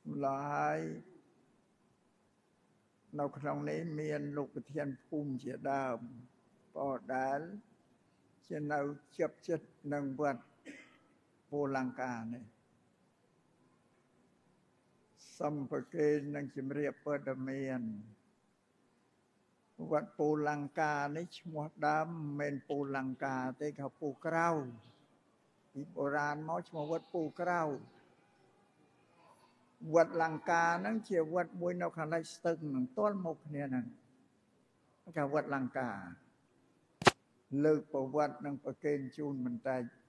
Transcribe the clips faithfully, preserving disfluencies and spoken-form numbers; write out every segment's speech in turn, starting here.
หลายในครั้งนี้มีนลูกเทียนภูมิเจียดามปอดาลเช่นเราเจ็บเจ็ดนังวัดโบลังกาเนี่ยสัมปเกณฑ์นังจิมเรียบเปิดเมียนวัดปูลังกาในชมวดดำเมนปูลังกาเตเขาปูเกล้าอีโบราณมอชมวัดปูเกล้าวัดลังกานั่งเชียวัดมวยนกขันไลสตึงหนังต้นมกเนี่ยนั่นกับวัดลังกาเลิกประวัตินังประเกณฑ์จูนมันใจ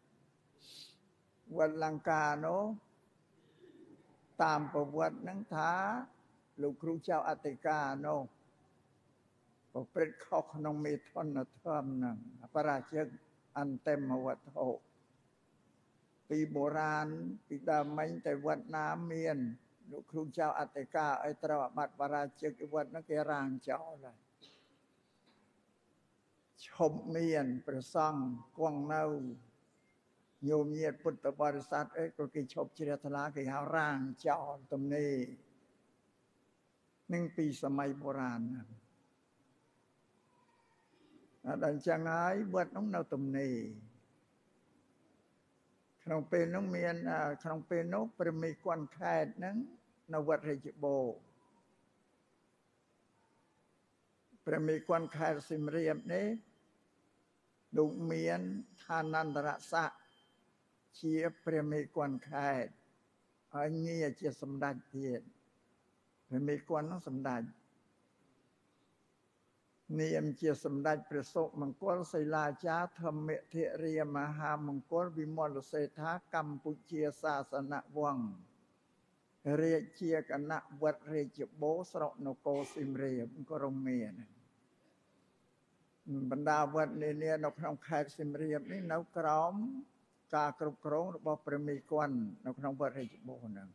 วัดลังกาเนาะตามประวัตินังท้าลูกครูเจ้าอัติกาเนาะพอเป็นข้อขนมมีทอนนะทอมนังพระราชอันเต็มวัดโตปีโบราณปีดามันแต่วัดน้ำเมียนลูกครูเจ้าอัติกาไอตระบัดพระราชวัดนักเกรางเจ้าเลยชมเมียนประซังกวางเนาโยมเยียดพุทธบริษัทเอ้ก็กิชบเจริญทลากิหาร่างเจ้าตรงนี้หนึ่งปีสมัยโบราณนะดังจังไงวัดน้องเนาตรงนี้ขนมเป็นน้องเมียนขนมเป็นนกประมีควันแคดนั้นนวัดเรจิโบประมีควันแคดสิมเรียบนี้ดุเมียนทานันตระสะเชียประมีควันแคดอันนี้จะสำดัดเทียนประมีควันต้องสำดัดนิยมเจียสำดัดประสบมังกรไสลาจาธรรมเทเรียมหามังกรวิมลเศรษฐากัมปุเชียศาสนาวังเรียเชียกันนะวัดเรจโบสระนโกสิมเรียมก็รมเมียนบรรดาวัดเนี่ยนกน้องแขกสิมเรียมนี่นกกรอมกากรุบกรองบอกประมีควันนกน้องวัดเรจโบนั่ง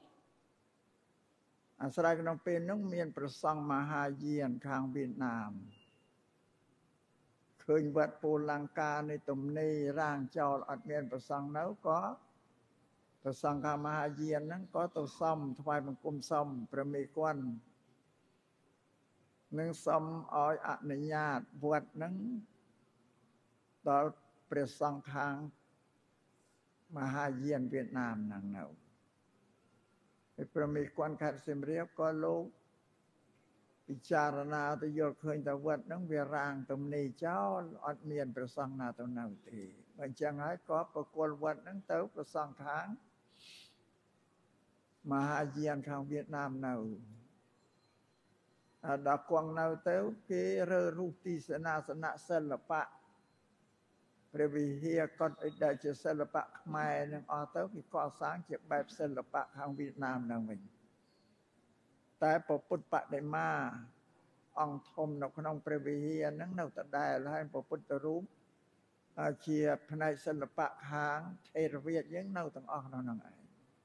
อาศัยน้องเป็นน้องเมียนประสังมหาเยียนทางเวียดนามเคยวัดปูลังกาในตุ่มนี้ร่างเจ้าอัดเมียนประสังนั้นก็ประสังคามหาเยียนนั้นก็ตัวซ้ำทวายมังกรซ้ำประมีควันนึ่งซ้ำอ้อยอนุญาตวัดนั้นต่อประสังทางมหาเยียนเวียดนามนั่งเนาประมีควันขัดเสมเรียบก็โลกพิจารณาตัวโยเคยแต่วัดนังเวรางตำนีเจ้าอัดเมียนประสังนาตนาทีมันจะง่ายก็ประกวดวัดนังเต้าประสังทางมหาเยียนทางเวียดนามเนาดอกกวางเนาเต้าเกเรรูติสนาสนะศิลปะพระวิเฮียก็ได้จะศิลปะขมายนึงออเต้าที่ก่อสร้างเจ็บแบบศิลปะทางเวียดนามนั่งmìnhแต่พอพุทธปะได้มาองทมนกขนมพระวิเฮียนั่งเนาแต่ได้แล้วให้พอพุทธรูปเชียภายในศิลปะทางเทรเวียดยังเนาต้องออกนั่งไง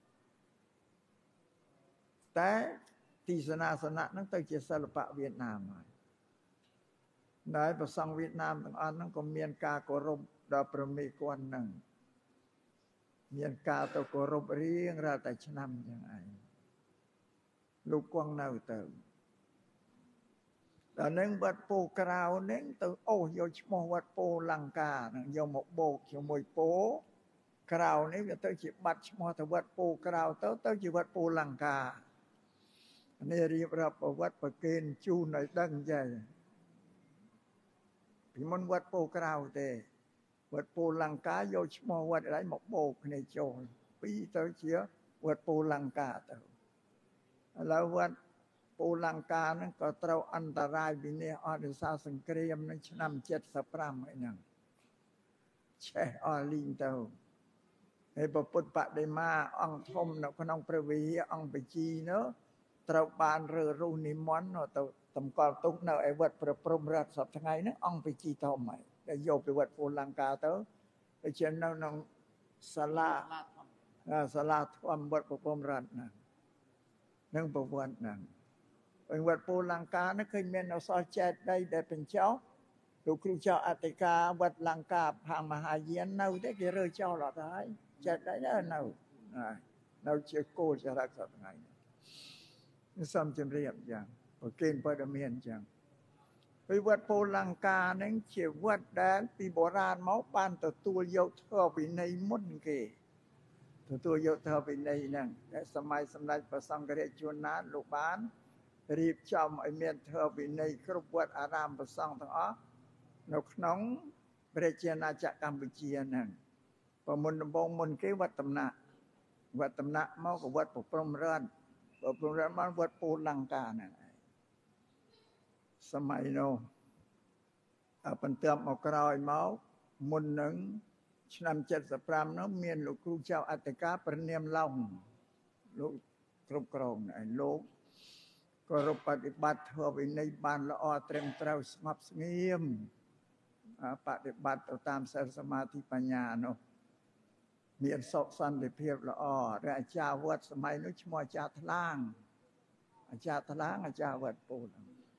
แต่ที่ศาสนานั่งตั้งเจศิลปะเวียดนามได้ประสังเวียดนามต่างอันนั่งก็เมียนกาโกรบดาประมีกวนนั่งเมียนกาตะโกรบเรียงราแต่ชนำยังไงลูกกวางเนาเติมแต่นึ่งวัดปูกราวนึ่งตัวโอ้ยชมวัดปูลังกานั่งยมโบกยมวยโปกราวนี้ก็ตัวจีบัดชมแต่วัดปูกราวตัวตัวจีวัดปูลังกาอันนี้เรียบรับวัดประเกณฑ์จูในดังใจพิมพ์วัดปูกราวเตวัดปูลังกาโยชมวัดอะไรหมกโบกในโจรปีเตอเชียวัดปูลังกาเตอแล้ววัดปูลังกานั้นก็เต้าอันตรายบินเนี่ยอดิสาสังเกรียมนั้นนำเจ็ดสัปรามไอ้นั่งแช่อลิงเต้าให้พระพุทธปะได้มาองทมนกน้องประวีองไปจีเนาะเต้าบานเรือรูนิมอนเนาะเต้าตำกอลตุกเนาะไอ้วัดประพรมรัตสับทั้งไงเนาะองไปจีเท่าใหม่ได้โยไปวัดปูลังกาเต้าไปเชิญน้องน้องสลาสลาทวมวัดประพรมรัตนะนั่งประวัตินั่งเป็นวัดปูลังกานั่นเคยมีนสอเจ็ดได้ได้เป็นเจ้าลูกครูเจ้าอัติกาวัดลังกาพางมหาเยียนเนาได้กี่เรื่องเจ้าหล่อท้ายเจ็ดได้เนาเนาเชื่อโก้จะรักษาไงសំជម្រាបយ៉ាងប្រគេនព័ត៌មានចឹងពីវត្តពូលលង្កានឹងជាវត្តដែលពីបុរាណមកបានទទួលយកធម៌វិន័យមុនគេទទួលយកធម៌វិន័យហ្នឹងតែសម័យសម្ដេចព្រះសង្ឃរាជជួនណាតលោកបានរៀបចំឲ្យមានធម៌វិន័យគ្រប់វត្តអារាមព្រះសង្ឃទាំងអស់នៅក្នុងព្រះជាណាចក្រកម្ពុជាហ្នឹងប្រមុនដំបងមុនគេវត្តតំណាក់វត្តតំណាក់មកក៏វត្តប្រព្រំរដ្ឋប្រព្រំរដ្ឋបានវត្តពូលលង្កាហ្នឹងសម័យនោះបន្ទាប់មកក្រោយមកមុននឹងឆ្នាំเจ็ดสิบห้าនោះមានលោកគ្រូចៅអធិការព្រះនាមឡុងលោកគ្រប់គ្រងឯលោកក៏រកបប្រតិបត្តិធ្វើវិន័យបានល្អត្រឹមត្រូវស្ងប់ស្ងៀមបប្រតិបត្តិទៅតាមសិលសមាធិបញ្ញានោះមានសុខសន្តិភាពល្អហើយអាចារ្យវត្តសម័យនោះឈ្មោះអាចារ្យថ្លាងអាចារ្យថ្លាងអាចារ្យវត្តពូល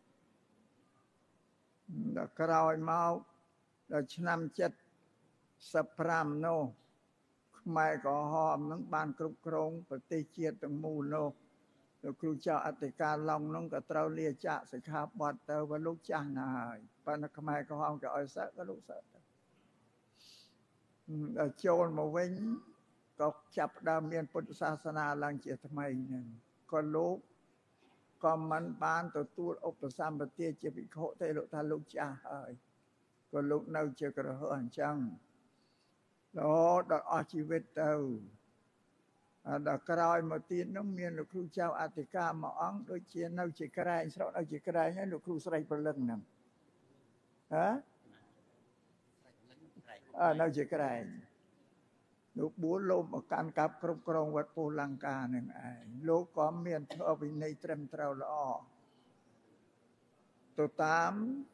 ដល់ក្រោយមកដល់ឆ្នាំเจ็ดสิบห้าនោះខ្មែរក្រហមនឹងបានគ្រប់គ្រងប្រទេសជាតិទាំងមូលនោះលោកគ្រូចៅអធិការឡុងនោះក៏ត្រូវលាចាកសិក្ខាបទទៅវាលោកចាស់ណាស់ហើយប៉ុន្តែខ្មែរក្រហមក៏ឲ្យសឹកក៏លោកសឹកទៅដល់ចូលមកវិញក៏ចាប់ដើមមានពុទ្ធសាសនាឡើងជាថ្មីហ្នឹងក៏លោកក៏មិនបានទទួលឧបសម្បទាជាភិក្ខុទេលោកថាលោកចាស់ហើយក៏លោកនៅជាក្រហមអញ្ចឹងរហូតដល់អស់ជីវិតទៅដល់ក្រោយមកទៀតនោះមានលោកគ្រូចៅអធិការមួយអង្គដូចជានៅជាក្រែងស្រុកនៅជាក្រែងហើយលោកគ្រូស្រីព្រលឹងហ្នឹងហ៎អឺនៅជាក្រែងលោកបួលលោកមកកាន់កាប់គ្រប់គ្រងវត្តពូលលង្កានឹងឯងលោកក៏មានធម៌វិន័យត្រឹមត្រូវល្អទៅតាម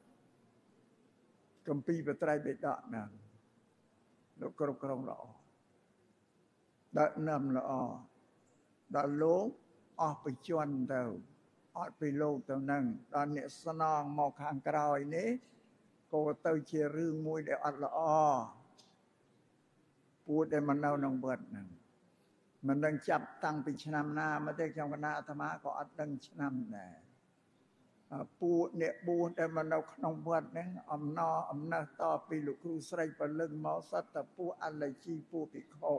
គម្ពីរបត្រៃបិដកហ្នឹងលោកគ្រប់គ្រងល្អដឹកនាំល្អដល់លោកអស់បច្ចុប្បន្នទៅអត់ពីលោកទៅនឹងដល់អ្នកស្នងមកខាងក្រោយនេះក៏ទៅជារឿងមួយដែលអត់ល្អពួកដែលមកនៅក្នុងវត្តហ្នឹងមិនដឹងចាប់តាំងពីឆ្នាំណាមកទេខ្ញុំគណៈអាត្មាក៏អត់ដឹងឆ្នាំដែរពួកអ្នកបួសដែលមកនៅក្នុងវត្តហ្នឹងអំណរអំណះតពីលោកគ្រូស្រីពលឹងមកសត្វតពួកអលជីពួកភិក្ខុ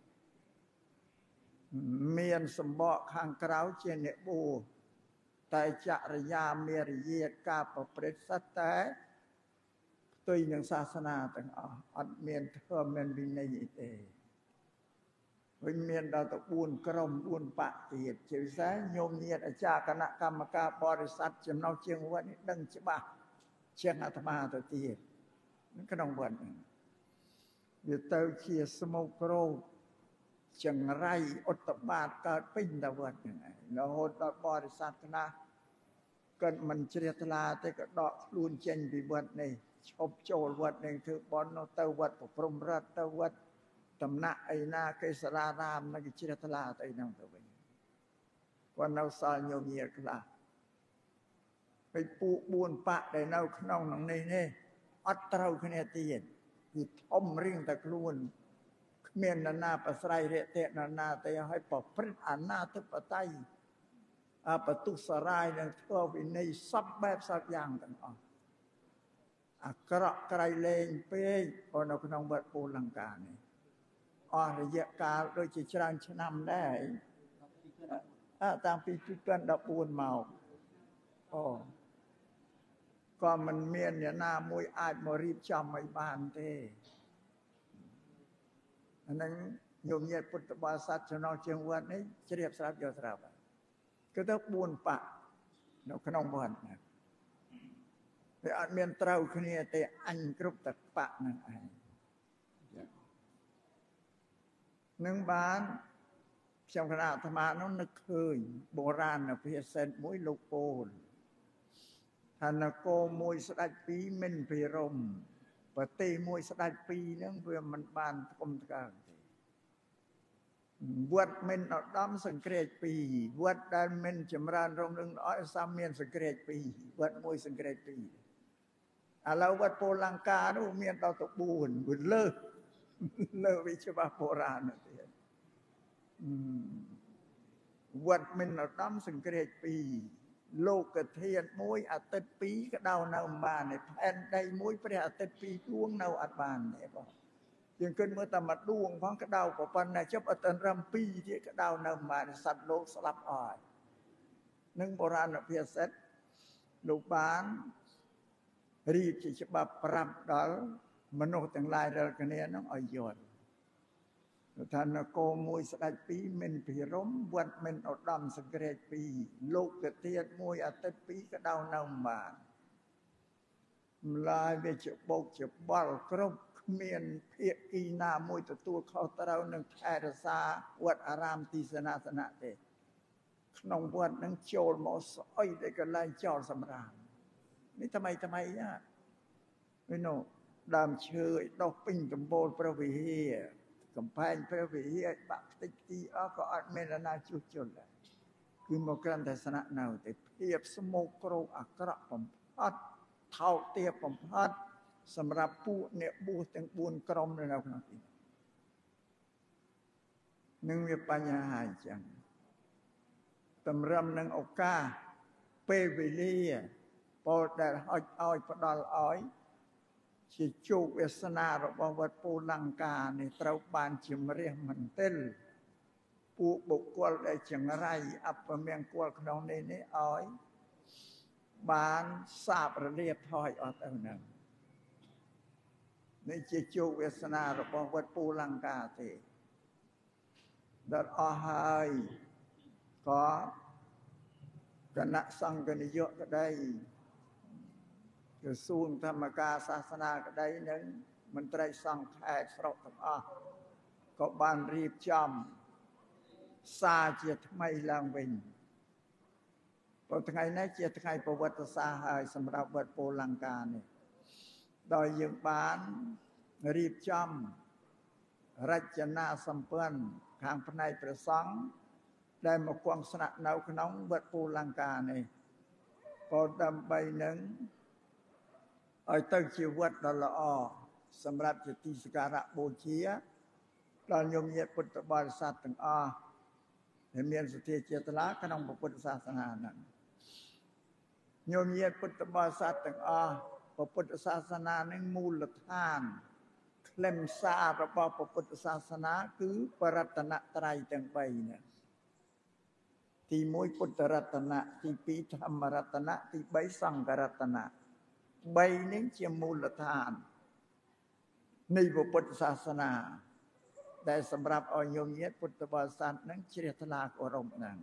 មានសម្បកខាងក្រៅជាអ្នកបួសតែចរិយាមេរយាទការប្រព្រឹត្តសត្វតែផ្ទុយនឹងសាសនាទាំងអស់អត់មានធម៌មានវិន័យទេវិញមានដល់ទៅបួនក្រុមបួនបកទៀតជាពិសេសញោមញាតអាចារ្យគណៈកម្មការបរិស័ទចំណុះជាងវត្តនេះដឹងច្បាស់ជាងអាត្មាទៅទៀតក្នុងវត្តនេះវាទៅជាស្មោករោគចង្រៃឧត្តបាតកើតពេញទៅវត្តនេះរហូតដល់បរិស័ទខ្លះក៏មិនជ្រះថ្លាទេក៏ដកខ្លួនចេញពីវត្តនេះឈប់ចូលវត្តនេះធ្វើបន់ទៅវត្តប្រព្រំរដ្ឋទៅវត្តតំណាក់ឯណាកេសរារាមនឹងជ្រះថ្លាទៅហ្នឹងទៅវិញគាត់នៅសល់ញោមញាតខ្លះពីពួកបួនបកដែលនៅក្នុងនឹងនេះនេះអត់ត្រូវគ្នាទៀតគឺធំរៀងតែខ្លួនគ្មាននរណាប្រស្រ័យរយៈនរណាទេឲ្យប្រព្រឹត្តអនាធិបតេយ្យអបទុសរាយនឹងធ្វើវិន័យសពបែបសពយ៉ាងទាំងអស់អាក្រក់ក្រៃលែងពេកក៏នៅក្នុងវត្តពូលលង្កានេះអស់រយៈកាលដូចជាច្រើនឆ្នាំដែរតាំងពីពីរពាន់ដប់បួនមកអូក៏មិនមានអ្នកណាមួយអាចមករៀបចំឲ្យបានទេអានឹងញោមញាតពុទ្ធបរិស័ទចំណុះជាងវត្តនេះជ្រាបស្រាប់យកស្រាប់គឺទៅបួនបកនៅក្នុងវត្តណាវាអត់មានត្រូវគ្នាទេអញគ្រប់តបកនឹងឯងនឹងបានខ្ញុំគណៈអាត្មានោះនឹកឃើញបុរាណភាសាមួយលោកពោលថានគរមួយស្ដេចពីរមិនពិរមប្រទេសមួយស្ដេចពីរហ្នឹងវាមិនបានធំថ្កើងទេវត្តមិនឧត្តមសង្គ្រេតពីរវត្តដែលមិនចម្រើនរុងរឿងល្អសាមមានសង្គ្រេតពីរវត្តមួយសង្គ្រេតពីរឥឡូវវត្តពូលលង្កានោះមានដល់ទៅបួនវាលើសលើសវិច្បាស់បុរាណទៀតវត្តមានឧត្តមសង្គ្រេតពីរលោកធាតុមួយអាទិត្យពីរក៏ដៅនៅបានឯផែនដីមួយព្រះអាទិត្យពីរដួងនៅអត់បានទេបងយើងគិតមើលតែមួយដួងផងក៏ដៅក៏ប៉ុណ្ណាចុះអត់រំពីរទៀតក៏ដៅនៅបានសត្វលោកស្លាប់អស់នឹងបុរាណភាសាលោកបានរៀបជាច្បាប់ប្រាប់ដល់មនុស្សទាំងឡាយរាល់គ្នានឹងឲ្យយល់ថានគរមួយស្ដេចពីរមានភិរមវត្តមានឧត្តមសង្គ្រេតពីរលោកធាតុមួយអាទិត្យពីរក៏ដៅនៅបានម្លាយវាជាបោកជាបល់គ្រប់គ្មានភាគីណាមួយទទួលខុសត្រូវនឹងថែរក្សាវត្តអារាមទីសេនាសនៈទេក្នុងវត្តនឹងចូលមកស្អុយតែកន្លែងចោលសម្រាមនេះថ្មីថ្មីណាវិញនោះដើមឈើឲ្យដុះពេញដំបូលព្រះវិហារកំផែងព្រះវិហារបាក់ខ្ទេចទីអស់ក៏អត់មានណាជួសជុលដែរគឺមកក្រាន់តែស្នាក់នៅតែភាពស្មោកគ្រោកអាក្រក់បំផុតថោកទាបបំផុតសម្រាប់ពួកអ្នកបួសទាំងបួនក្រុមនៅក្នុងទីនឹងវាបញ្ហាអញ្ចឹងតម្រឹមនឹងឱកាសពេលវេលាពលដែលហុចឲ្យផ្ដល់ឲ្យជាជោគវាសនារបស់វត្តពូលង្កានេះត្រូវបានជំរះមន្ទិលពួកបុគ្គលដែលចង្រៃអពមង្គលក្នុងនេះនេះឲ្យបានសាបរលាបថយអស់ទៅនឹងនេះជាជោគវាសនារបស់វត្តពូលង្កាទេដល់អស់ហើយក៏គណៈសង្ឃនាយកក្តីក្រសួងធម្មការសាសនាក្តីនឹងមន្ត្រីសង្ឃខេត្តស្រុកទាំងអស់ក៏បានរៀបចំសារជាថ្មីឡើងវិញព្រោះថ្ងៃនេះជាថ្ងៃប្រវត្តិសាស្ត្រហើយសម្រាប់វត្តពូលង្កានេះដោយយើងបានរៀបចំរចនាសម្ព័ន្ធខាងផ្នែកព្រះសង្ឃដែលមកគង់ស្នាក់នៅក្នុងវត្តពូលង្កានេះក៏ដើម្បីនឹងឲ្យទៅជាវត្តដ៏ល្អសម្រាប់ជាទីសក្ការៈបូជាដល់ញោមញាតិពុទ្ធបរិស័ទទាំងអស់ដែលមានសទ្ធាជ្រះថ្លាក្នុងពុទ្ធសាសនាហ្នឹងញោមញាតិពុទ្ធបរិស័ទទាំងអស់ពុទ្ធសាសនានឹងមូលដ្ឋានខ្លឹមសាររបស់ពុទ្ធសាសនាគឺបរតនត្រ័យទាំងបីនេះទីមួយពុទ្ធរតនៈទីពីរធម្មរតនៈទីបីសង្ឃរតនៈបីនេះជាមូលដ្ឋាននៃពុទ្ធសាសនាដែលសម្រាប់ឲ្យញោមញាតិពុទ្ធបរិស័ទនឹងជ្រះថ្លាគោរពហ្នឹង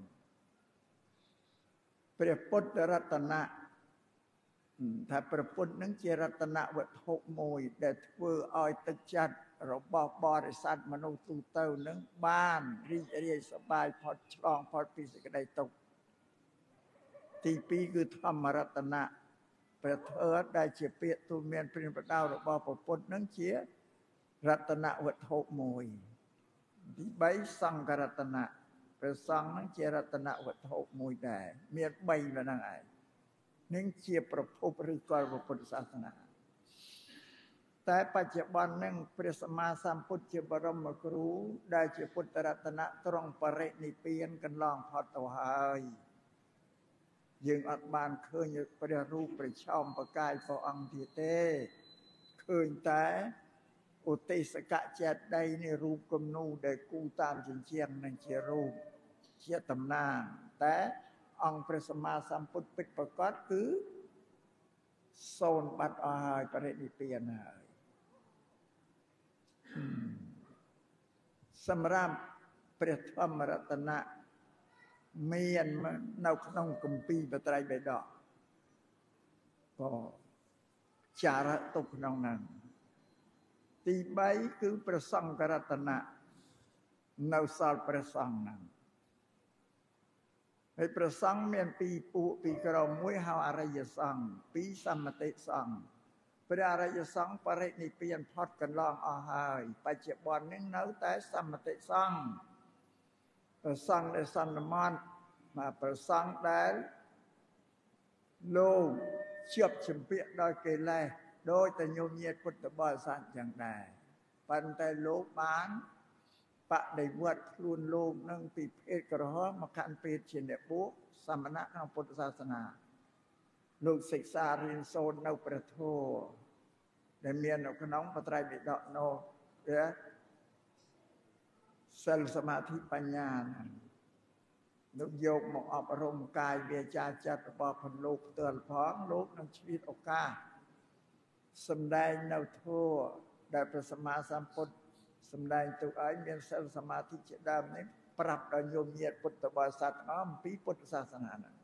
ព្រះពុទ្ធរតនៈថាព្រះពុទ្ធនឹងជារតនវត្ថុមួយដែលធ្វើឲ្យទឹកចិត្តរបស់បរិស័ទមនុស្សទូទៅនឹងបានរីករាយសប្បាយផុតឆ្លងផុតពីសេចក្តីទុក្ខទីពីរគឺធម្មរតនៈព្រះធម៌ដែលជាពាក្យទូលមានព្រានប្រដៅរបស់ព្រះពុទ្ធនឹងជារតនវត្ថុមួយទីបីសង្ឃរតនៈព្រះសង្ឃនឹងជារតនវត្ថុមួយដែរមានបីហ្នឹងឯងនឹងជាប្រភពឬក៏ពុទ្ធសាសនាតែបច្ចុប្បន្ននឹងព្រះសម្មាសម្ពុទ្ធជាបរមគ្រូដែលជាពុទ្ធរតនៈត្រង់បរិនិព្វានកន្លងផុតទៅហើយយើងអត់បានឃើញព្រះរូបព្រះឆោមប្រកាយព្រះអង្គទៀតទេឃើញតែឧទេសកចេតិយនេះរូបគំនូដែលគូតាមជញ្ជាំងនឹងជារូបជាតំណាងតែអង្គព្រះសម្មាសម្ពុទ្ធពិតប្រកបគឺសូន្យបាត់អស់ហើយបរិនិព្វានហើយសម្រាប់ព្រះធម្មរតនៈមាននៅក្នុងគម្ពីរបត្រៃបិដកក៏ចារទុកក្នុងហ្នឹងទីបីគឺព្រះសង្ឃរតនៈនៅសល់ព្រះសង្ឃហ្នឹងហើយព្រះសង្ឃមានពីរពួកពីរក្រុមមួយហៅអរិយសង្ឃពីរសមតិសង្ឃព្រះអរិយសង្ឃបរិនិព្វានផុតកន្លងអស់ហើយបច្ចុប្បន្ននេះនៅតែសមតិសង្ឃព្រះសង្ឃដែលសន្មតមកព្រះសង្ឃដែលលោកជាប់ជំពាក់ដោយកិលេសដោយតែញោមញាតពុទ្ធបរិស័ទយ៉ាងដែរប៉ុន្តែលោកបានបដិវត្តខ្លួនលោកនឹងពីភេទក្រហមមកកាន់ភេទជាអ្នកបួសសមណៈក្នុងពុទ្ធសាសនាលោកសិក្សារៀនសូត្រនៅព្រះធម៌ដែលមាននៅក្នុងបត្រៃបិដកនោះវាសិលសមាធិបញ្ញាលោកយកមកអប់រំកាយវាចាចិត្តរបស់ផងលោកផ្ទាល់ផងលោកនឹងឆ្លៀតឱកាសសម្ដែងនៅធម៌ដែលព្រះសម្មាសម្ពុទ្ធសម្ដែងទុកឲ្យមានសិលសមាធិជាដើមនេះប្រាប់ដល់ញោមញាតិពុទ្ធបរិស័ទអំពីពុទ្ធសាសនាហ្នឹង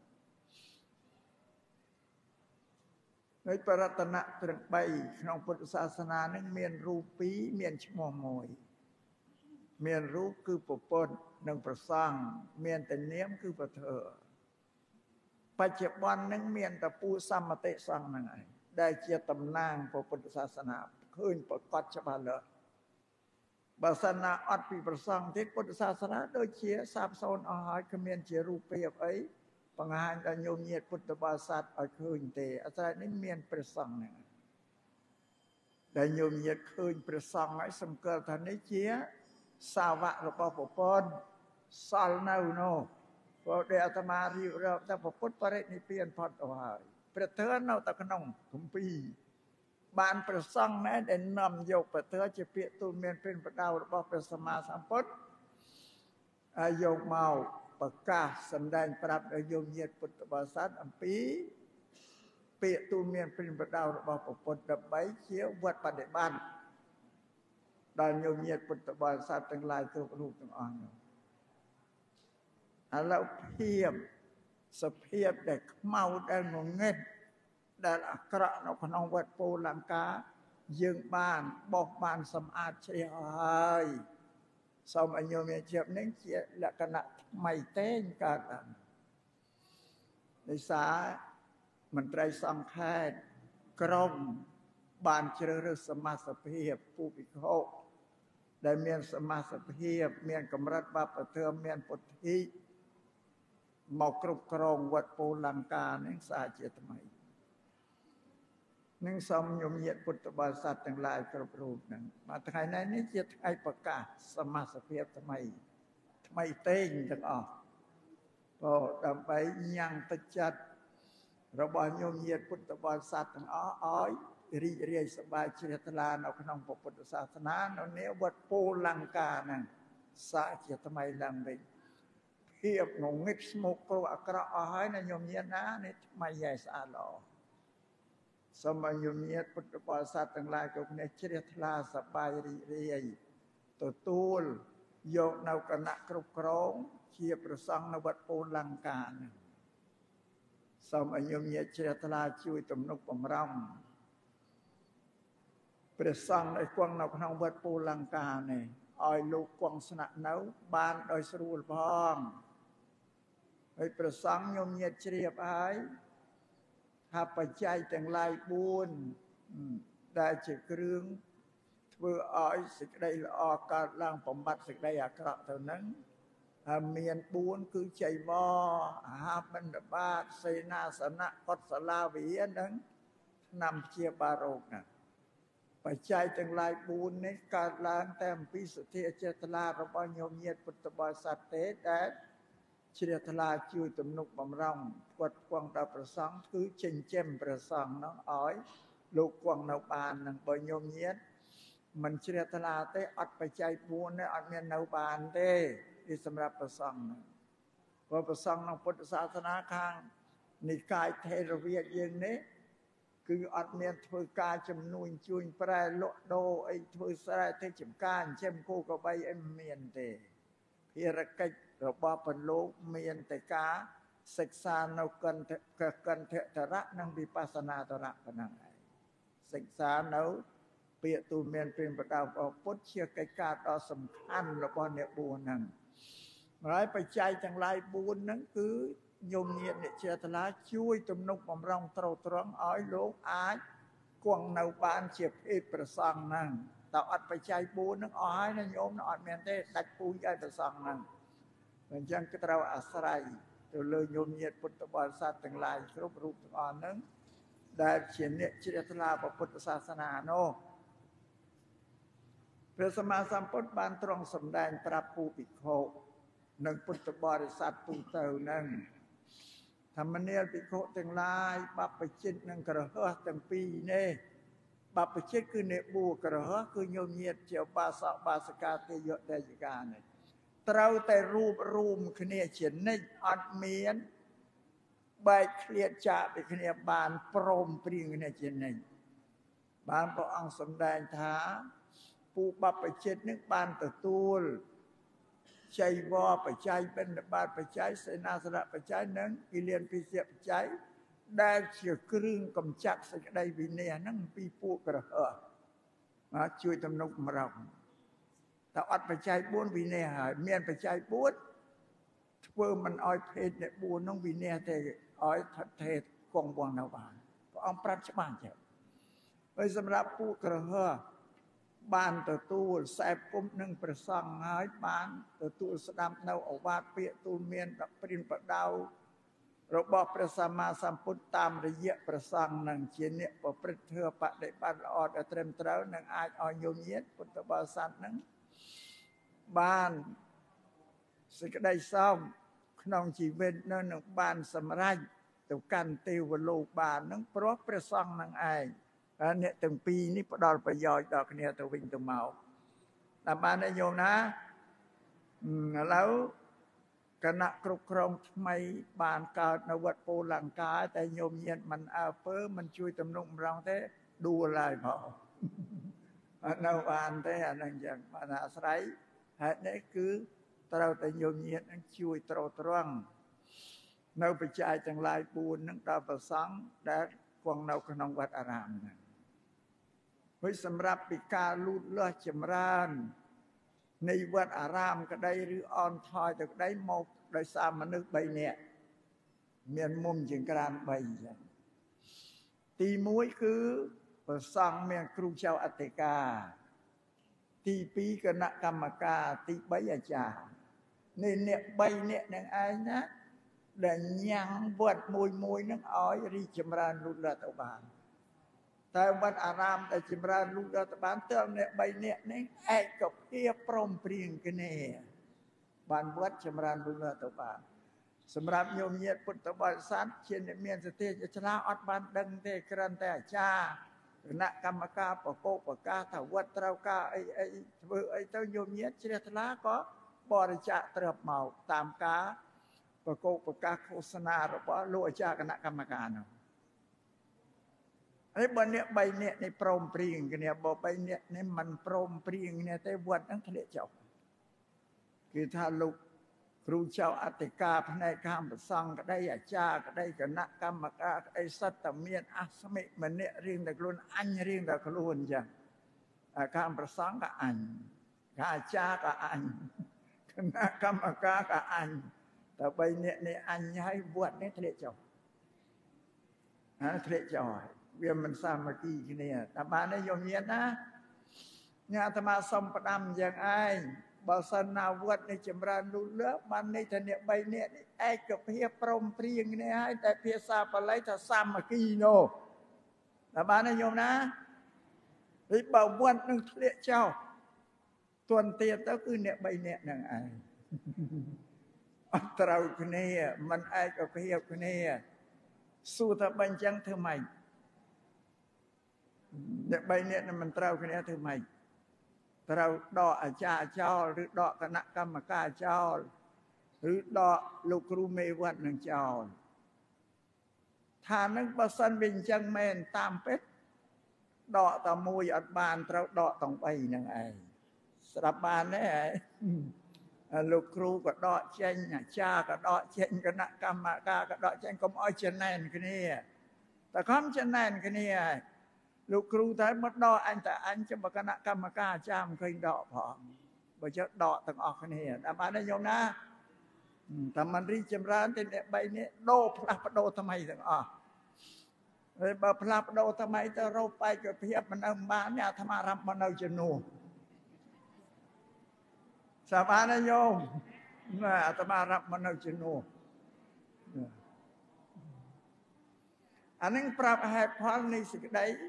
នៅបរតនៈទាំងបីក្នុងពុទ្ធសាសនានឹងមានរូបពីរមានឈ្មោះមួយមានរូបគឺពុទ្ធនិងប្រសង្ឃមានតែនាមគឺព្រះធម៌បច្ចុប្បន្ននឹងមានតែពូសមតិសង្ឃហ្នឹងឯងដែលជាតំណាងពុទ្ធសាសនាឃើញប្រកបច្បាស់លាស់បើសិនណាអត់ពីប្រសង្ឃទៀតពុទ្ធសាសនាដូចជាសាបសូន្យអស់ហើយគ្មានជារូបភាពអីបង្ហាញដល់ញោមញាតិពុទ្ធបរិស័ទឲ្យឃើញទេអាស្រ័យនេះមានព្រះសង្ឃហ្នឹងដែលញោមញាតិឃើញព្រះសង្ឃហើយសម្គាល់ថានេះជាសាវករបស់ព្រះពុទ្ធសល់នៅនោះព្រោះដែលអាត្មារៀបរាប់ថាព្រះពុទ្ធបរិនិព្វានផុតទៅហើយព្រះធម៌នៅតែក្នុងគម្ពីរបានព្រះសង្ឃណែដែលនាំយកព្រះធម៌ជាពាក្យទូលមានព្រានប្រដៅរបស់ព្រះសម្មាសម្ពុទ្ធហើយយកមកប្រកាសសម្ដែងប្រាប់ដល់យោមញាតិពុទ្ធបរិស័ទអំពីពាក្យទូលមានព្រានប្រដៅរបស់ព្រះពុទ្ធដើម្បីជាវត្តបដិបត្តិដល់ញោមញាតិពុទ្ធបរិស័ទទាំងឡាយគ្រប់រូបទាំងអស់នោះឥឡូវភាពសភាពដែលខ្មៅដែលងងឹតដែលអាក្រក់នៅក្នុងវត្តពោលង្កាយើងបានបោះបានសម្អាតជ្រះហើយសូមអញ្ញោមញាតិជាប់នេះជាលក្ខណៈថ្មីតែងកើតឡើងដោយសារមន្ត្រីសង្ខេត្តក្រុងបានជ្រើសរើសសមាសភាពពុភិក្ខុដែលមានសមាសភាពមានកម្រិតបព្វធម៌មានពុទ្ធិមកគ្រប់គ្រងវត្តពោលង្កានេះសាជាថ្មីនឹងសូមញោមញាតិពុទ្ធបរិស័ទទាំងឡាយគ្រប់រូបហ្នឹងមកថ្ងៃនេះជាថ្ងៃប្រកាសសមាសភាពថ្មីថ្មីតេងទាំងអស់ក៏ដើម្បីញ៉ាំងទឹកចិត្តរបស់ញោមញាតិពុទ្ធបរិស័ទទាំងអស់ឲ្យរីករាយសប្បាយជ្រះថ្លានៅក្នុងពុទ្ធសាសនានៅនាវត្តពោលង្កាហ្នឹងសាជាថ្មីឡើងវិញភាពងងឹតស្មុគគ្រោះអាក្រក់អស់ហើយណាញោមញាតិណានេះថ្មីហើយស្អាតល្អសូមឲ្យញោមញាតិពុទ្ធបរិស័ទទាំងឡាយគ្រប់គ្នាជ្រះថ្លាសប្បាយរីករាយទទួលយកនៅគណៈគ្រប់គ្រងជាប្រសង់នៅវត្តពោលង្កាហ្នឹងសូមឲ្យញោមញាតិជ្រះថ្លាជួយទំនុកបំរុងព្រះសង្ឃឲ្យគង់នៅក្នុងវត្តពោលង្កានេះឲ្យលោកគង់ស្នាក់នៅបានដោយស្រួលផងហើយព្រះសង្ឃញោមញាតិជ្រាបហើយថាបច្ច័យទាំងឡាយបួនដែលជាគ្រឿងធ្វើឲ្យសេចក្តីល្អកើតឡើងបំបត្តិសេចក្តីអាក្រក់ទៅនឹងហើយមានបួនគឺចៃវរអាហារបិណ្ឌបាតសេនាសនៈកុសលាវិហារនិងឆ្នាំជាបារោគណាបច្ច័យទាំងឡាយបួននេះកើតឡើងតែអំពីសទ្ធាចេតនារបស់ញោមញាតិពុទ្ធបរិស័ទទេដែលជ្រះថ្លាជួយទំនុកបំរុងផ្គត់ផ្គង់ដល់ព្រះសង្ឃគឺចិញ្ចឹមព្រះសង្ឃនោះឲ្យលោកគង់នៅបាននឹងបើញោមញាតិមិនជ្រះថ្លាទេអត់បច្ច័យបួននេះអត់មាននៅបានទេនេះសម្រាប់ព្រះសង្ឃនោះព្រោះព្រះសង្ឃក្នុងពុទ្ធសាសនាខាងនិកាយថេរវាទយើងនេះគឺអត់មានធ្វើការជំនួញជួយប្រែលក់ដូរអីធ្វើស្រែទេចំការចិញ្ចឹមគោក្របីអីមិនមានទេភារកិច្ចរបស់ពលលោកមានតែការសិក្សានៅកន្ធកន្ធតរៈនិងវិបស្សនាតរៈប៉ុណ្ណឹងឯងសិក្សានៅពាក្យទូលមានព្រានប្រដៅរបស់ពុទ្ធជាកិច្ចការដ៏សំខាន់របស់អ្នកបួនហ្នឹងហើយបច្ច័យទាំងឡាយបួនហ្នឹងគឺញោមញាតិអ្នកជ្រះថ្លាជួយទំនុកបំរុងត្រូវត្រង់ឲ្យលោកអាចគង់នៅបានជាភេទព្រះសង្ឃហ្នឹងតើអត់បច្ច័យបួនហ្នឹងអស់ហើយណាញោមអត់មានទេដាច់ពូជឲ្យព្រះសង្ឃហ្នឹងអញ្ចឹងគឺត្រូវអាស្រ័យទៅលើញោមញាតិពុទ្ធបរិស័ទទាំងឡាយគ្រប់រូបទាំងអស់ហ្នឹងដែលជាអ្នកជ្រះថ្លាពុទ្ធសាសនានោះព្រះសម្មាសម្ពុទ្ធបានទ្រង់សម្ដែងប្រាប់ពូភិក្ខុនិងពុទ្ធបរិស័ទទូទៅនឹងធម្មនាលភិក្ខុទាំងឡាយបព្វជិតនិងក្រហមទាំងពីរនេះបព្វជិតគឺអ្នកបួសក្រហមគឺញោមញាតជាឧបាសកបាសិកាទេយតេយិកានេះត្រូវតែរួបរួមគ្នាជានិច្ចអត់មានបែកឃ្លាតចាកពីគ្នាបានព្រមព្រៀងគ្នាជានិច្ចបានព្រះអង្គសម្ដែងថាពូបព្វជិតនឹងបានទទួលចៃវរបច្ច័យបិណ្ឌបាតបច្ច័យសេនាសនៈបច្ច័យនិងគិលានពិសិដ្ឋបច្ច័យដែលជាគ្រឿងកំចាត់សេចក្តីវិន័យហ្នឹងពីពួកក្រហមមកជួយទំនុកម្រងតែអត់បច្ច័យបួនវិន័យហើយមានបច្ច័យបួនធ្វើមិនឲ្យភេទអ្នកបួននោះវិន័យទេឲ្យថិតថេរគង់វង្សនៅបានព្រះអង្គប្រាប់ច្បាស់ចឹងហើយសម្រាប់ពួកក្រហមបានទទួលខ្សែគុំនឹងព្រះសង្ឃហើយបានទទួលស្ដាប់នៅឱវាទពាក្យទូលមានដល់ព្រានបដៅរបស់ព្រះសម្មាសម្ពុទ្ធតាមរយៈព្រះសង្ឃនឹងជាអ្នកប្រព្រឹត្តធ្វើបដិបត្តិល្អដល់ត្រឹមត្រូវនឹងអាចឲ្យញោមញាតពុទ្ធបរិស័ទនឹងបានសេចក្តីសោមក្នុងជីវិតនឹងនឹងបានសម្រេចទៅកាន់ទេវលោកបាននឹងព្រោះព្រះសង្ឃនឹងឯងអ្នកទាំងពីរនេះផ្ដល់ប្រយោជន៍ដល់គ្នាទៅវិញទៅមកតាមបានញោមណាឥឡូវគណៈគ្រប់គ្រងថ្មីបានកើតនៅវត្តពោលង្កាតែញោមញាតមិនអើពើមិនជួយទំនុកម្រងទេដួលហើយផងអត់នៅបានទេអានឹងចឹងបានអាស្រ័យហេតុនេះគឺត្រូវតែញោមញាតនឹងជួយត្រោត្រង់នៅបច្ច័យទាំងឡាយបួននឹងដល់ប្រសង់ដែលគង់នៅក្នុងវត្តអារាមហ្នឹងហើយសម្រាប់ពីការលូតលាស់ចម្រើននៃវត្តអារាមក្តីឬអនថយទៅក្តីមកដោយសារមនុស្សបីនាក់មានមុំជាងក្រានបីចឹងទីមួយគឺព្រះសង្ឃមានគ្រូចៅអធិការទីពីរគណៈកម្មការទីបីអាចារ្យនេះអ្នកបីនាក់នឹងឯងណាដែលញ៉ាំងវត្តមួយមួយនឹងឲ្យរីចម្រើនលូតលាស់ទៅបានតែវត្តអារាមដែលចម្រើនលូតលាស់ទៅបានទើបអ្នកបីនាក់នេះឯកភាពព្រមព្រៀងគ្នាបានវត្តចម្រើនលូតលាស់ទៅបានសម្រាប់ញោមញាតពុទ្ធបរិស័ទជាអ្នកមានសតិឆ្លាតអត់បានដឹងទេគ្រាន់តែអាចារ្យគណៈកម្មការបកោបកាថាវត្តត្រូវការអីអីធ្វើអីទៅញោមញាតជ្រះថ្លាក៏បរិច្ចាគត្រឹមមកតាមការបកោបកាឃោសនារបស់លោកអាចារ្យគណៈកម្មការនោះហើយបើអ្នកបីនាក់នេះព្រមព្រៀងគ្នាបើបីនាក់នេះមិនព្រមព្រៀងគ្នាទេវត្តហ្នឹងធ្លាក់ចុះគឺថាលោកគ្រូចៅអធិការផ្នែកខាងប្រសង់ក្តីអាចារ្យក្តីគណៈកម្មការក្តីសិតតែមានអស្មិម្នាក់រៀងតែខ្លួនអញរៀងតែខ្លួនអញ្ចឹងខាងប្រសង់ក៏អញខាងអាចារ្យក៏អញគណៈកម្មការក៏អញតែបីនាក់នេះអញហើយវត្តនេះធ្លាក់ចុះហើយធ្លាក់ចុះហើយវាមិនសាមគ្គីគ្នាតែបានទេយមញាតណាញ៉ាអាត្មាសុំផ្ដាំយ៉ាងឯងបើសិនណាវត្តនេះចម្រើនលូតលាស់បានន័យថាអ្នកបីនាក់នេះឯកភាពព្រមព្រៀងគ្នាហើយតែភាសាបាលីថាសាមគ្គីនោះតែបានទេញោមណាហើយបើវត្តនឹងធ្លាក់ចុះទន់ទៀតទៅគឺអ្នកបីនាក់នឹងឯងអត់ត្រូវគ្នាមិនឯកភាពគ្នាសួរថាបើអញ្ចឹងធ្វើម៉េចអ្នកបីនាក់នឹងមិនត្រូវគ្នាធ្វើម៉េចត្រូវដកអាចារ្យចោលឬដកគណៈកម្មការចោលឬដកលោកគ្រូមេវត្តនឹងចោលថានឹងបើសិនវាអញ្ចឹងមែនតាមពិតដកតែមួយអត់បានត្រូវដកទាំងបីនឹងឯងស្ដាប់បានទេលោកគ្រូក៏ដកចេញអាចារ្យក៏ដកចេញគណៈកម្មការក៏ដកចេញកុំឲ្យចំណែនគ្នាតែខំចំណែនគ្នាហើយលោកគ្រូតែមកដកអញតែអញចាំគណៈកម្មការអាចារ្យមិនឃើញដកផងបើចុះដកទាំងអស់គ្នាតាមបានទេញោមណាតែមិនរីចម្រើនទេអ្នកបីនេះដូរផ្លាស់ប្ដូរថ្មីទាំងអស់ហើយបើផ្លាស់ប្ដូរថ្មីទៅរកបែកភាពមិននៅបានអាត្មារ៉ាប់មកនៅជំនួសសាបានទេញោមណាអាត្មារ៉ាប់មកនៅជំនួសអានឹងប្រាប់ហេតុផលនៃសេចក្តី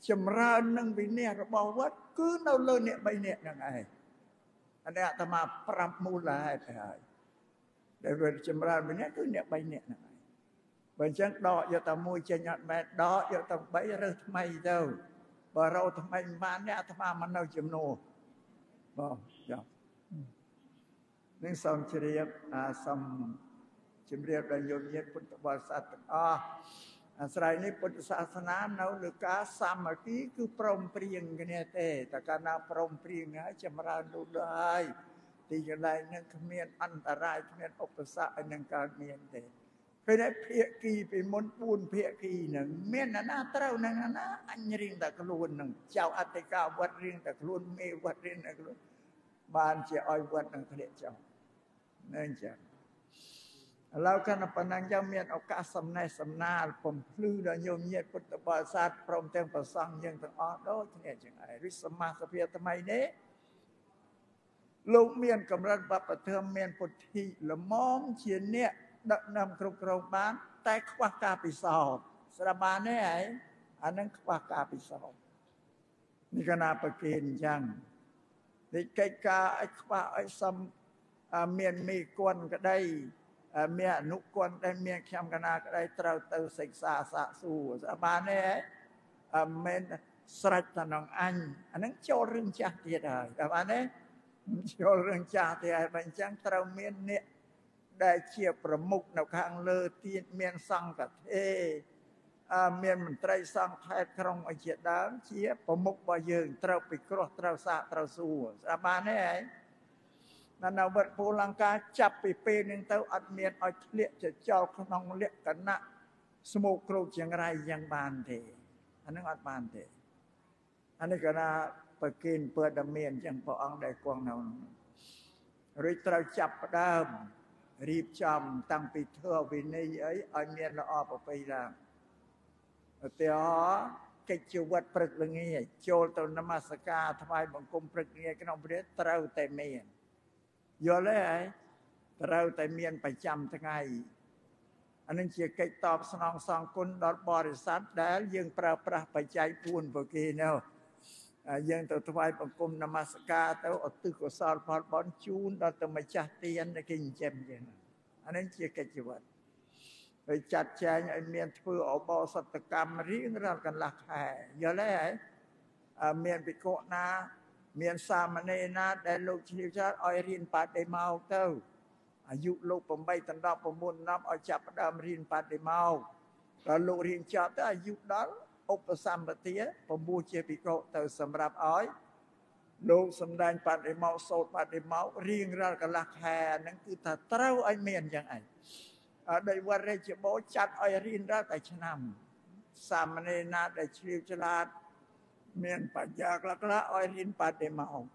ចម្រើននឹងវិន័យរបស់វត្តគឺនៅលើអ្នកបីនាក់ហ្នឹងឯងអានេះអាត្មាប្រាប់មូលហេតុហើយដែលវាចម្រើនវិន័យគឺអ្នកបីនាក់ហ្នឹងឯងបើអញ្ចឹងដកយកតែមួយចេញអត់មែនដកយកតែបីរើសថ្មីទៅបើរោថ្មីមិនបាននេះអាត្មាមិននៅជំនួសបងចានឹងសូមជ្រាបអាសូមជម្រាបដល់ញោមញាតិពុទ្ធបរិស័ទទាំងអស់អាស្រ័យនេះពុទ្ធសាសនានៅលើការសាមគ្គីគឺព្រមព្រៀងគ្នាទេតែកាលណាព្រមព្រៀងហើយចម្រើនលូតលាស់ហើយទីកន្លែងនឹងគ្មានអន្តរាយគ្មានឧបសគ្គឲ្យនឹងកើតមានទេពេលនេះភាគីពីមុនបួនភាគីនឹងមានណាណាត្រូវណាណាអញរៀងតែខ្លួននឹងចៅអធិការវត្តរៀងតែខ្លួនមេវត្តរៀងតែខ្លួនបានជាឲ្យវត្តនឹងធ្លាក់ចុះនឹងចឹងឥឡូវកណ្ដប៉ុណ្ណឹងយើងមានឱកាសសំណេះសំណាលពំភ្លឺដល់ញោមញាតិពុទ្ធបរិស័ទព្រមទាំងប្រសង់យើងទាំងអស់ដូចគ្នាចឹងឯងរិសមាសភាថ្មីនេះលោកមានកម្រិតបព្វធម៌មានពុទ្ធិល្មមជាអ្នកដឹកនាំគ្រប់គ្រងបានតែខ្វះការពិសោធន៍ស្រាប់បានទេឯងអានឹងខ្វះការពិសោធន៍នេះកណាប្រគេនអញ្ចឹងនេះកិច្ចការឲ្យខ្វះឲ្យសំមានមីគន់ក្តីមានអនុគន់ដែលមានខ្ញុំកណាក្តីត្រូវទៅសិក្សាសាកសួរស្រាប់បានទេអមិនស្រេចតែក្នុងអញអានឹងចូលរឿងចាស់ទៀតហើយស្រាប់បានទេចូលរឿងចាស់ទៀតហើយបើអញ្ចឹងត្រូវមានអ្នកដែលជាប្រមុខនៅខាងលើទៀតមានសង្ឃទេមានមន្ត្រីសង្ឃខេត្តក្រុងអជាដើមជាប្រមុខរបស់យើងត្រូវពិគ្រោះត្រូវសាកត្រូវសួរស្រាប់បានទេឯងនៅវត្តពូលង្កាចាប់ពីពេលនឹងទៅអត់មានឲ្យធ្លាក់ចចោលក្នុងលក្ខណៈស្មោកគ្រោកចង្រៃយ៉ាងបានទេអានឹងអត់បានទេអានេះក៏ថាប្រគិនពើតែមានចឹងព្រះអង្គដែលគង់នៅរួចត្រូវចាប់ផ្ដើមរៀបចំតាំងពីធម៌វិន័យអីឲ្យមានល្អប្រពៃឡើងឧទាហរណ៍កិច្ចជីវិតព្រឹកល្ងាចចូលទៅនមស្ការថ្វាយបង្គំព្រឹកល្ងាចក្នុងព្រះត្រូវតែមានយល់ទេហើយត្រូវតែមានប្រចាំថ្ងៃអានឹងជាកិច្ចតបស្នងសងគុណដល់បរិស័ទដែលយើងប្រើប្រាស់បច្ច័យពួនប្រគេនោះយើងទៅថ្វាយបង្គំនមស្ការទៅឧទ្ទិសកុសលផលបុណ្យជូនដល់ទៅម្ចាស់ទានដែលគេចិញ្ចឹមយើងអានឹងជាកិច្ចជីវិតហើយចាត់ចែងឲ្យមានធ្វើអបអសតកម្មរៀងរាល់កន្លះខែយល់ទេហើយមានភិក្ខុណាមានសាមណេរណាដែលលោកជ្រាបច្រើនឲ្យរៀនបដិមកទៅអាយុលោក8ដល់9ឆ្នាំឲ្យចាប់ផ្ដើមរៀនបដិមកដល់លោករៀនចប់ទៅអាយុដល់ឧបសម្បទាប្រមូលជាភិក្ខុទៅសម្រាប់ឲ្យលោកសំដែងបដិមកសូត្របដិមករៀងរាល់កន្លះខែហ្នឹងគឺថាត្រូវឲ្យមានយ៉ាងឯងដោយវត្តរាជបោចាត់ឲ្យរៀនរាល់តែឆ្នាំសាមណេរណាដែលជ្រាវឆ្លាតមានបញ្ញាខ្លះខ្លះឲ្យរៀនបដិមក3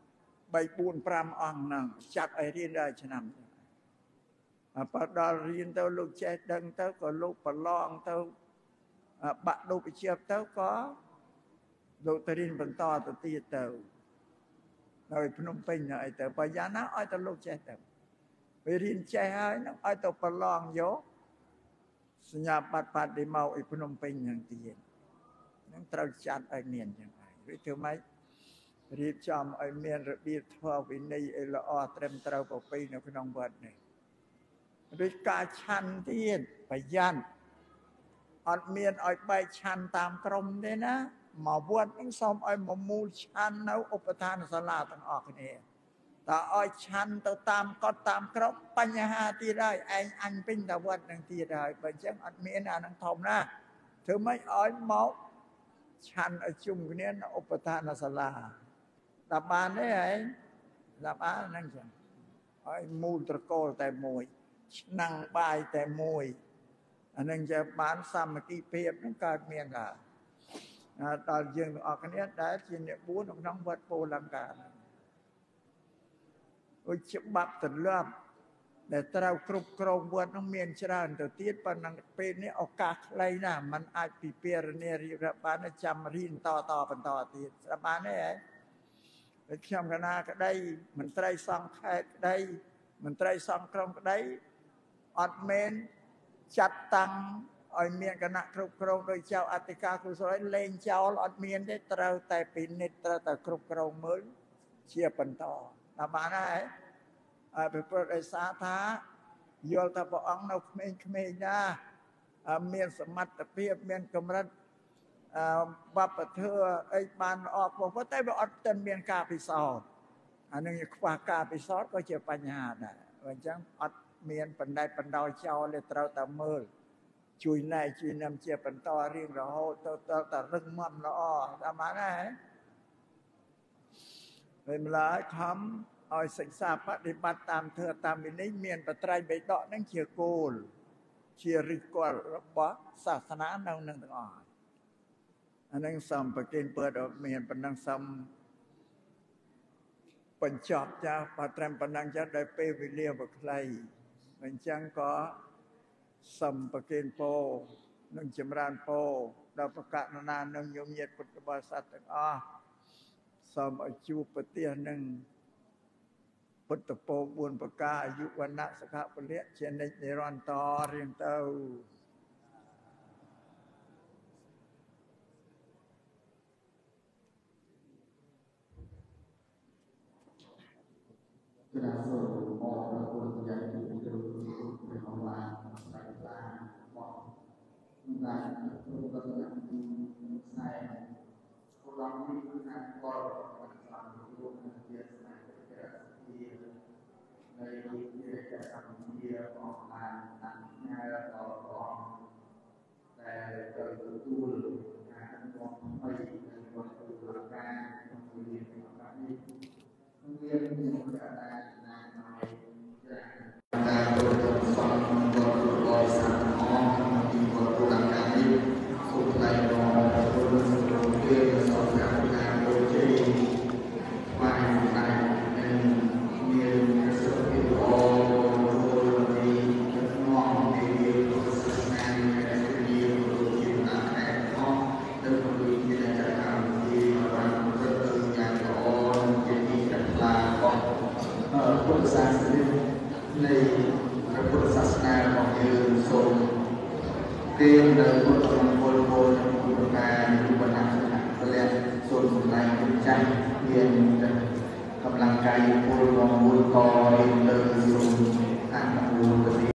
4 5អង្គហ្នឹងចាត់ឲ្យរៀនរាល់ឆ្នាំបើដល់រៀនទៅលោកចេះដឹងទៅក៏លោកប្រឡងទៅបាក់ដូបជាបទៅក៏លោកទៅរៀនបន្តទៅទៀតទៅនៅភ្នំពេញនៅអីទៅបើយ៉ាងណាឲ្យទៅលោកចេះទៅពេលរៀនចេះហើយនឹងឲ្យទៅប្រឡងយកសញ្ញាបត្របដិមកឯភ្នំពេញហ្នឹងទៀតនឹងត្រូវចាត់ឲ្យមានយ៉ាងไรឬធ្វើម៉េចរៀបចំឲ្យមានរបៀបធម៌វិន័យឲ្យល្អត្រឹមត្រូវប្រពៃនៅក្នុងវត្តនេះឬការឆាន់ទៀតប្រយ័ត្នអត់មានឲ្យបែកឆាន់តាមក្រុមទេណាមកវត្តនឹងសូមឲ្យមកមូលឆាន់នៅឧបឋានសាលាទាំងអស់គ្នាតើឲ្យឆាន់ទៅតាមកត់តាមក្រុមបញ្ហាទៀតហើយឯងអញពេញតែវត្តនឹងទៀតហើយបើអញ្ចឹងអត់មានអានឹងធំណាធ្វើម៉េចឲ្យមកឆាន់ឲ្យជុំគ្នានៅឧបឋានសាលាដល់បានទេឯងដល់បានហ្នឹងចឹងឲ្យមូលត្រកូលតែមួយឆ្នាំងបាយតែមួយអានឹងជាបានសាមគ្គីភាពនឹងកើតមានដែរដល់យើងទាំងអស់គ្នាដែលជាអ្នកបួននៅក្នុងវត្តពោលង្កាឧច្បាប់ទម្លាប់ដែលត្រូវគ្រប់គ្រងវត្តនឹងមានច្រើនទៅទៀតប៉ុន្តែពេលនេះឱកាសខ្លីណាស់มันអាចពិភាក្សារៀបរាប់បានចាំរៀនតតបន្តទៀតស្រាប់បានទេហ៎ដូចខ្ញុំកណាក្តីមន្ត្រីសង្ឃខេត្តក្តីមន្ត្រីសង្ឃក្រុងក្តីអត់មែនចាត់តាំងឲ្យមានគណៈគ្រប់គ្រងដោយចៅអធិការគូសលលេងចោលអត់មានទេត្រូវតែពិនិត្យត្រូវតែគ្រប់គ្រងមើលជាបន្តតាមបានហើយហើយព្រះពុទ្ធឯសាថាយល់ថាព្រះអង្គនៅក្មេងៗណាមានសមត្ថភាពមានកម្រិតអឺបបធឿអីបានអបប៉ុន្តែវាអត់ទាន់មានការពិសោធន៍អានឹងខ្វះការពិសោធន៍ក៏ជាបញ្ហាដែរអញ្ចឹងអត់មានបណ្ដេតបណ្ដោយចោលទេត្រូវតែមើលជួយណែជួយនាំជាបន្តរៀងរហូតទៅដល់តែរឹងមាំល្អតាមបានហើយពេលម្ល៉េះខំឲ្យសិក្សាបដិបត្តិតាមធម៌តាមវិន័យមានបត្រៃបិដកនឹងជាគោលជាឫសគល់របស់សាសនានៅនឹងទាំងអស់អានឹងសំប្រគិនពើមានប៉ុណ្ណឹងសំបញ្ចប់ចាស់បើត្រឹមប៉ុណ្ណឹងចាស់ដោយពេលវេលាវាខ្លីអញ្ចឹងក៏សំប្រគិនពោនឹងចម្រើនពោដល់ប្រកាសណានឹងញោមញាតពុទ្ធបរិស័ទទាំងអស់សូមឲ្យជួបប្រទេសនឹងពុទ្ធពោបួនប្រការអាយុវណ្ណៈសុខៈពលៈជានិច្ចនិរន្តរ៍រៀងទៅក្រាបសូមអរព្រះគុណយ៉ាងជ្រាលជ្រៅព្រះអង្គបានស្ដេចឡារបស់ដែលព្រះពុទ្ធសាសនាផ្សាយគោលដៅនេះគឺការកលរបស់ស្លាប់លោកជាស្ដេចព្រះជានៃជាចក្រកម្មជាព្រះអង្គបានតាំងផ្ញើដល់ព្រះអង្គដែលត្រូវទទួលការអនុវត្តថ្មីនៃវត្តទូលការក្នុងវិញ្ញាណរបស់នេះមានមានការដែលណាឲ្យចាការចូលទៅសំវត្តបរិស័ទអស់ទីវត្តទូលការនេះសូមថ្លែងរំលឹកពលរដ្ឋជាសពការការដូចជាបានតែនឹងមានសុខភាពល្អពលទីក្នុងទីសាសនាដែលជាជាអាខាងអស់ទៅពីជាចាកម្មទីបានទៅយ៉ាងល្អជាទីកន្លារបស់ពុទ្ធសាសនិកនៃព្រះពុទ្ធសាសនារបស់យើងសូមទាននៅពុទ្ធមង្គលពលពុទ្ធការយុវណៈសុខៈពលៈសូមសម្ដែងចាស់មានកម្លាំងកាយពលរបស់មួយករៀនលើសូមអនុមោទនា